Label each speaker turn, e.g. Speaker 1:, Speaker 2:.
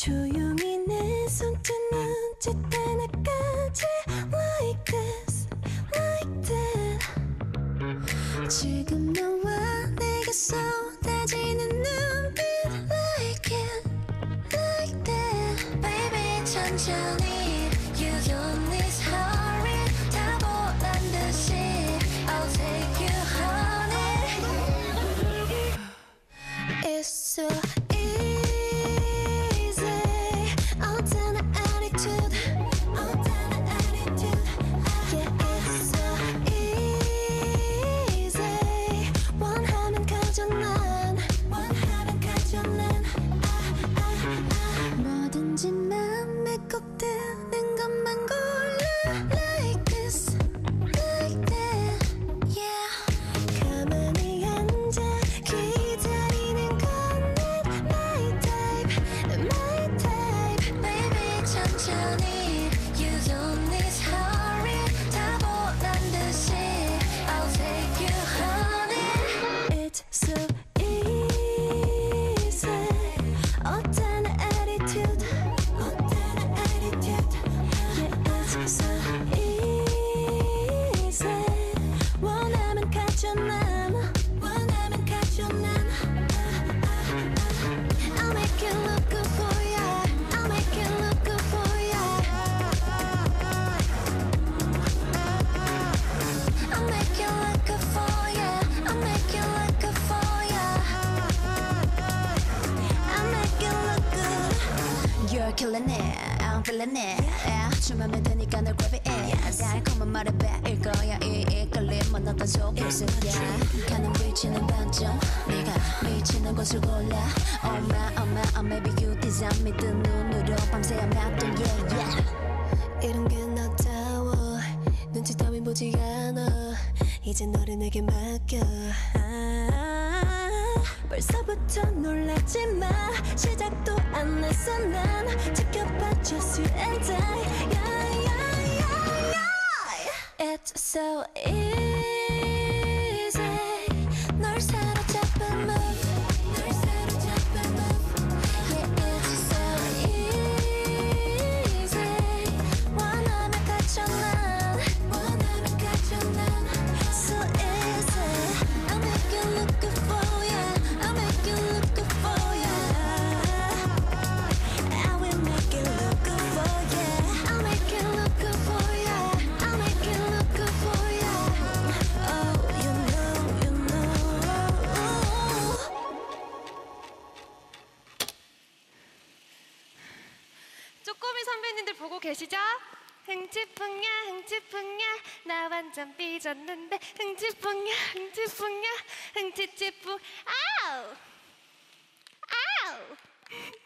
Speaker 1: 조용히 내 손짓 눈짓 하나까지 like this like that 지금 너와 내게 쏟아지는 눈빛 like it like that baby 천천히 you don't need hurry 다 보란 듯이 I'll take you honey It's so 꼭 드는 것만 골라 like this like that yeah 가만히 앉아 기다리는 건 난 my type my type baby 천천히 you don't need hurry 다 보란 듯이 I'll take you honey it's so easy 어떤 attitude So easy 원하면 가져 난 원하면 가져 난 I'll make it look good for ya I'll make it look good for ya I'll make it look good for ya I'll make it look good for ya I'll make it look good You're killing it I'm feeling it 춤하면 되니까 널 grab it in 달콤한 말에 배일 거야 이 이끌림은 어떤 속임수야 가는 위치는 반점 네가 미치는 곳을 골라 Oh my oh my oh maybe you design me 뜬 눈으로 밤새야 놨던 yeah yeah 이런 게 나다워 눈치 따윈 보지 않아 이제 너를 내게 맡겨 벌써부터 놀라지 마 시작도 안 했어 난 지켜봐 just you and I yeah, yeah, yeah, yeah. It's so easy 널 사로잡은 move 널 사로잡은 move Yeah it's so easy 원하면 가져 난 원하면 가져 난 So easy I'll make it look good for ya I'll make it look good for ya I will make it look good for ya I'll make it look good for ya I'll make it look good for ya Oh you know
Speaker 2: 쪼꼬미 선배님들 보고 계시죠? 흥치풍야 흥치풍야 나 완전 삐졌는데 흥치풍야 흥치풍야 흥치치풍 아우 아우